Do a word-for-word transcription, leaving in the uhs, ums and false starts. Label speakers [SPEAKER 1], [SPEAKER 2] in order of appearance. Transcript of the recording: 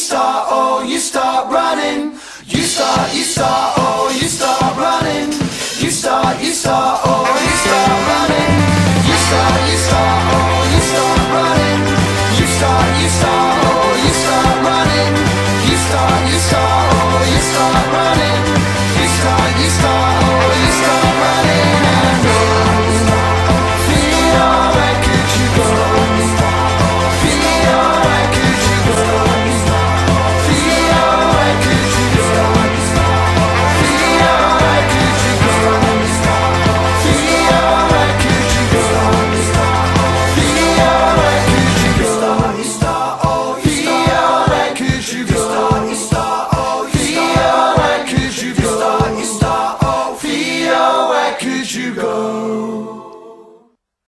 [SPEAKER 1] start, oh, you start running. You start, you start, oh, you start running. You start, you start, oh, you start running. You start, you start, oh, you start running. You start, you start, oh, you start running. You start, you start, oh, you start running. You start, you start, oh, you start running. And oh, Theo, where could you go? Theo, where could you go? Theo, where could you go? Theo, where could you go? Theo, where could you go? Theo, where could you go? You start, oh, Theo, where could you go? You start, oh, Theo, where could you go? You start, oh, Theo, where could you go?